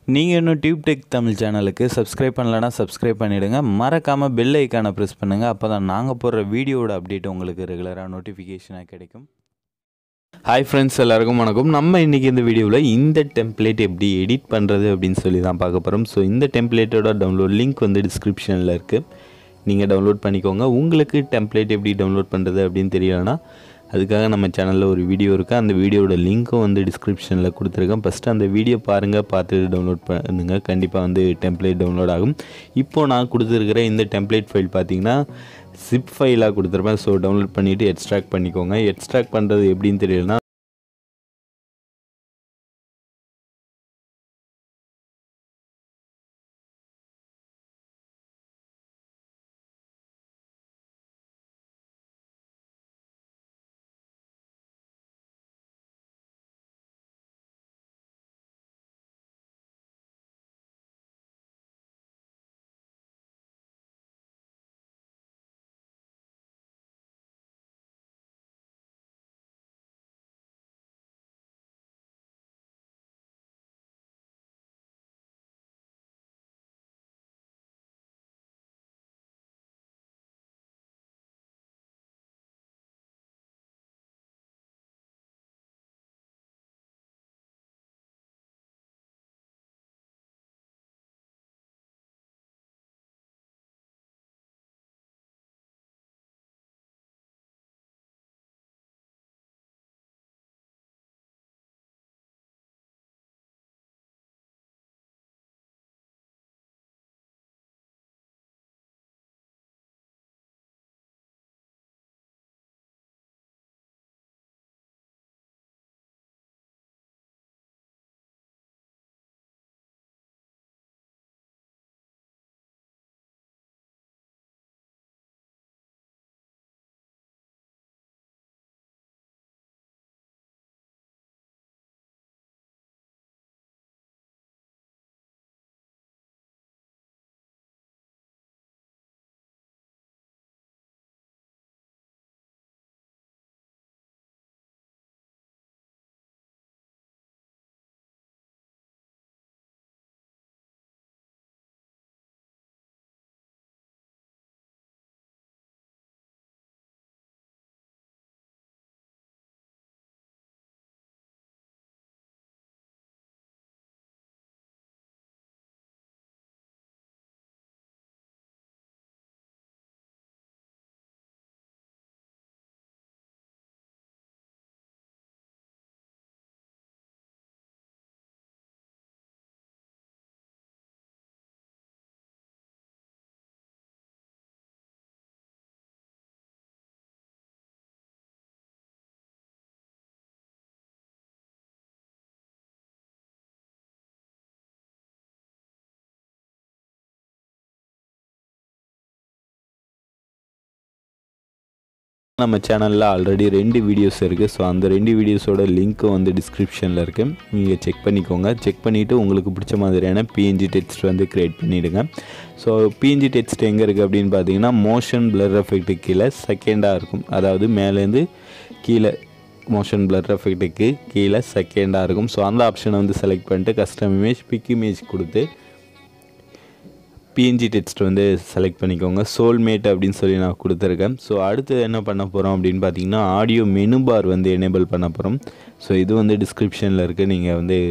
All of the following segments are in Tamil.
நீங்கள் இன்னும் TubeTech தமிழ் சேனலுக்கு சப்ஸ்கிரைப் பண்ணலன்னா சப்ஸ்கிரைப் பண்ணிவிடுங்க. மறக்காமல் பெல் ஐக்கானை ப்ரெஸ் பண்ணுங்கள். அப்போ தான் நாங்கள் போடுற வீடியோட அப்டேட் உங்களுக்கு ரெகுலராக நோட்டிஃபிகேஷனாக கிடைக்கும். ஹாய் ஃப்ரெண்ட்ஸ், எல்லாருக்கும் வணக்கம். நம்ம இன்றைக்கி இந்த வீடியோவில் இந்த டெம்ப்ளேட் எப்படி எடிட் பண்ணுறது அப்படின்னு சொல்லி தான் பார்க்க போகிறோம். ஸோ இந்த டெம்ப்ளேட்டோட டவுன்லோட் லிங்க் டிஸ்கிரிப்ஷனில் இருக்குது. நீங்கள் டவுன்லோட் பண்ணிக்கோங்க. உங்களுக்கு டெம்ப்ளேட் எப்படி டவுன்லோட் பண்ணுறது அப்படின்னு தெரியலைன்னா அதுக்காக நம்ம சேனலில் ஒரு வீடியோ இருக்குது. அந்த வீடியோட லிங்க்கும் டிஸ்கிரிப்ஷனில் கொடுத்துருக்கேன். ஃபஸ்ட்டு அந்த வீடியோ பாருங்கள், பார்த்துட்டு டவுன்லோட் பண்ணுங்கள். கண்டிப்பாக டெம்ப்ளேட் டவுன்லோட் ஆகும். இப்போது நான் கொடுத்துருக்கிற இந்த டெம்ப்ளேட் ஃபைல் பார்த்திங்கன்னா zip ஃபைலாக கொடுத்துருப்பேன். ஸோ டவுன்லோட் பண்ணிவிட்டு எக்ஸ்ட்ராக்ட் பண்ணிக்கோங்க. எக்ஸ்ட்ராக்ட் பண்ணுறது எப்படின்னு தெரியலனா நம்ம சேனலில் ஆல்ரெடி 2 வீடியோஸ் இருக்குது. ஸோ அந்த 2 வீடியோஸோட லிங்க்கும் டிஸ்கிரிப்ஷனில் இருக்குது. நீங்கள் செக் பண்ணிக்கோங்க. செக் பண்ணிவிட்டு உங்களுக்கு பிடிச்ச மாதிரியான பிஎன்ஜி டெக்ஸ்ட் க்ரியேட் பண்ணிவிடுங்க. ஸோ பிஎன்ஜி டெக்ஸ்ட் எங்கே இருக்குது அப்படின்னு பார்த்தீங்கன்னா மோஷன் பிளர் எஃபெக்ட்டுக்கு கீழே செகண்டாக இருக்கும். அதாவது மேலேருந்து கீழே மோஷன் பிளர் எஃபெக்ட்டுக்கு கீழே செகண்டாக இருக்கும். ஸோ அந்த ஆப்ஷனை செலக்ட் பண்ணிட்டு கஸ்டம் இமேஜ் பிக் இமேஜ் கொடுத்து பிஎன்ஜி டெக்ஸ்ட் செலக்ட் பண்ணிக்கோங்க. சோல்மேட் அப்படின்னு சொல்லி நான் கொடுத்துருக்கேன். ஸோ அடுத்து என்ன பண்ண போகிறோம் அப்படின்னு பார்த்தீங்கன்னா ஆடியோ மெனு பார் எனேபிள் பண்ண போகிறோம். ஸோ இது டிஸ்கிரிப்ஷனில் இருக்குது. நீங்கள்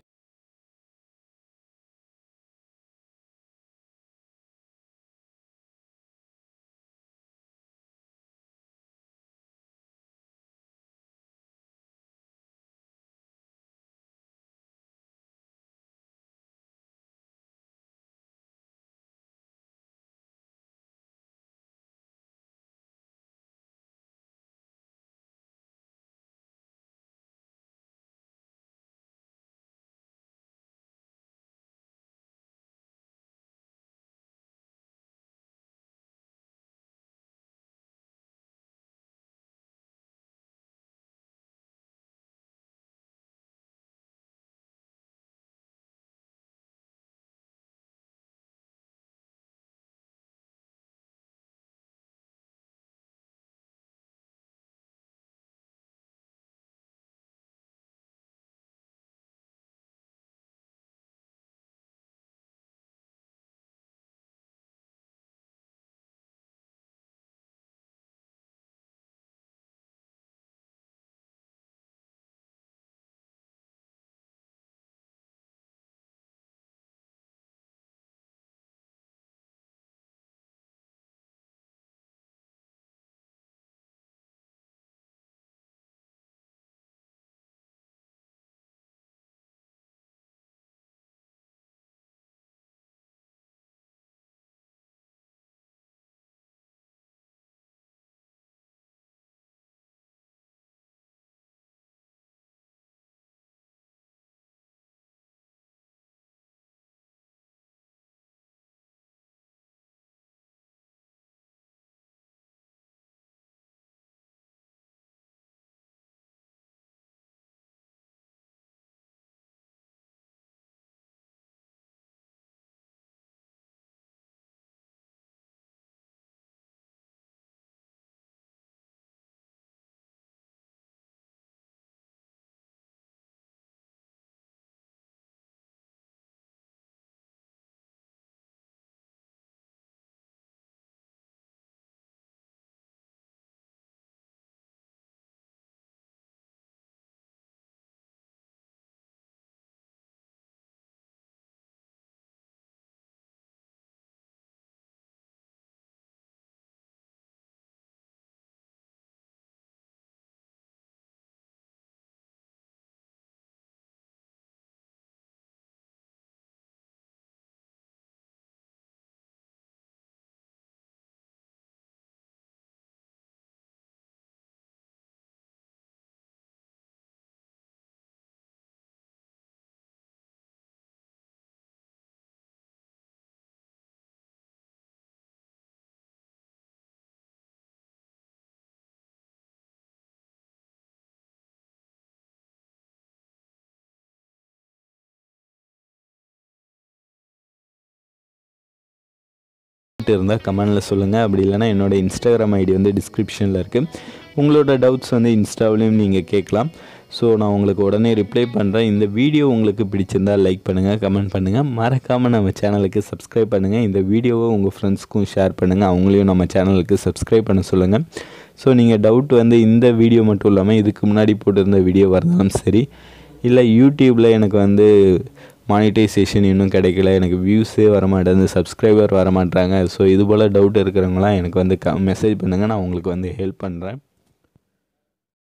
இருந்தால் கமெண்டில் சொல்லுங்கள். அப்படி இல்லைனா என்னோடய இன்ஸ்டாகிராம் ஐடி வந்து டிஸ்கிரிப்ஷனில் இருக்குது. உங்களோட டவுட்ஸ் வந்து இன்ஸ்டாவிலையும் நீங்கள் கேட்கலாம். ஸோ நான் உங்களுக்கு உடனே ரிப்ளை பண்ணுறேன். இந்த வீடியோ உங்களுக்கு பிடிச்சிருந்தால் லைக் பண்ணுங்கள், கமெண்ட் பண்ணுங்கள். மறக்காமல் நம்ம சேனலுக்கு சப்ஸ்கிரைப் பண்ணுங்கள். இந்த வீடியோவை உங்கள் ஃப்ரெண்ட்ஸ்க்கும் ஷேர் பண்ணுங்கள். அவங்களையும் நம்ம சேனலுக்கு சப்ஸ்கிரைப் பண்ண சொல்லுங்கள். ஸோ நீங்கள் டவுட் வந்து இந்த வீடியோ மட்டும் இல்லாமல் இதுக்கு முன்னாடி போட்டிருந்த வீடியோ வரலாம் சரி, இல்லை யூடியூப்பில் எனக்கு வந்து மானிட்டைசேஷன் இன்னும் கிடைக்கல, எனக்கு வியூஸே வரமாட்டேங்குது, சப்ஸ்கிரைபர் வரமாட்டாங்க. ஸோ இது போல் டவுட் இருக்கிறவங்களாம் எனக்கு வந்து மெசேஜ் பண்ணுங்கள், நான் உங்களுக்கு வந்து ஹெல்ப் பண்ணுறேன்.